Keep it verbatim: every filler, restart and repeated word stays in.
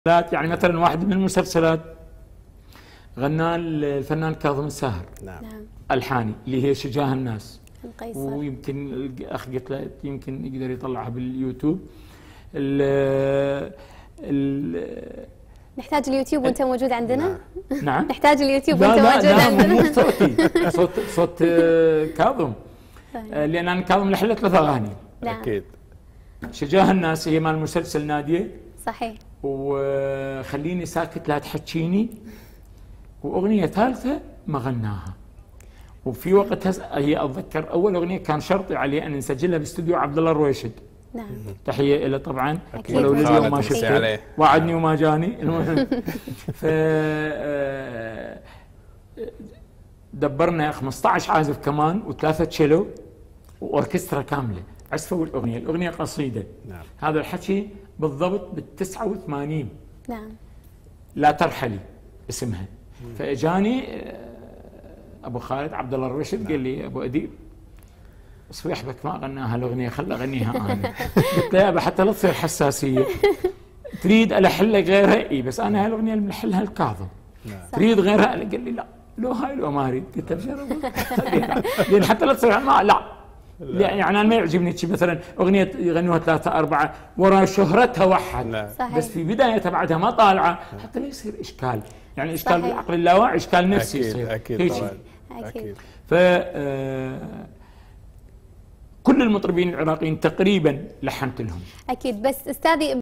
يعني مثلا واحد من المسلسلات غناه الفنان كاظم الساهر. نعم. الحاني اللي هي شجاه الناس. القيصر. ويمكن الاخ قلت له يمكن يقدر يطلعها باليوتيوب. ال ال نحتاج اليوتيوب وانت موجود عندنا؟ نعم. نحتاج اليوتيوب لا وانت لا موجود لا عندنا؟ مو صوتي، صوت صوت كاظم. لان انا كاظم له ثلاث اغاني. اكيد. شجاه الناس هي مال مسلسل ناديه. صحيح. وخليني ساكت لا تحكيني، واغنيه ثالثه ما غناها. وفي وقتها هي اتذكر اول اغنيه كان شرطي عليه ان نسجلها باستوديو عبد الله الرويشد. نعم. تحيه له طبعا. أكيد. ولو اليوم ما شفته. شفته وعدني وما جاني. المهم ف دبرنا خمسة عشر عازف كمان وثلاثه تشيلو واوركسترا كامله عزفوا الاغنيه، الاغنيه قصيده. نعم. هذا الحكي بالضبط بالتسعة وثمانين. نعم. لا ترحلي اسمها. فاجاني ابو خالد عبد الله الرشد. نعم. قال لي ابو اديب صبيحبك ما غناها الاغنيه خل اغنيها انا. قلت له يابا حتى لا تصير حساسيه. تريد الحل لك غيرها؟ اي بس انا هالاغنيه اللي ملحلها الكاظم. نعم. تريد غيرها؟ قال لي لا لو هاي لو ما اريد. قلت له بشرف لان حتى لا تصير ما لا يعني انا ما يعجبني شيء مثلا اغنيه يغنوها ثلاثه اربعه ورا شهرتها وحد. صحيح. بس في بدايتها بعدها ما طالعه حتى لا يصير اشكال، يعني اشكال صحيح. بالعقل اللاواعي، اشكال نفسي اكيد يصير. اكيد طبعا. اكيد. ف آه كل المطربين العراقيين تقريبا لحنت لهم. اكيد. بس استاذي